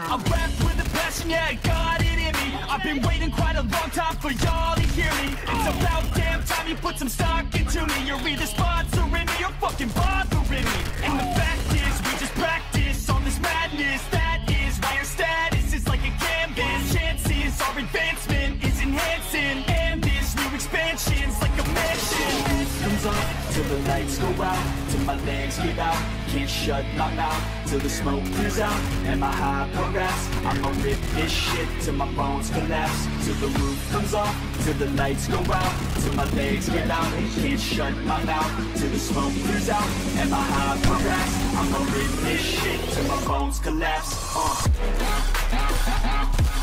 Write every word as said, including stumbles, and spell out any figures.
I rap with a passion, yeah, I got it in me. I've been waiting quite a long time for y'all to hear me. It's about damn time you put some stock into me. You're either sponsoring me or fucking bothering me. And the fact is, we just practice on this madness. That is why your status is like a canvas. Chances our advancement is enhancing, and this new expansion's like a mansion. Comes off till the lights go out, till my legs give out. Can't shut my mouth till the smoke clears out. And my high progress, I'ma rip this shit till my bones collapse. Till the roof comes off, till the lights go out, till my legs get out. Can't shut my mouth till the smoke clears out. And my high progress, I'ma rip this shit till my bones collapse. uh.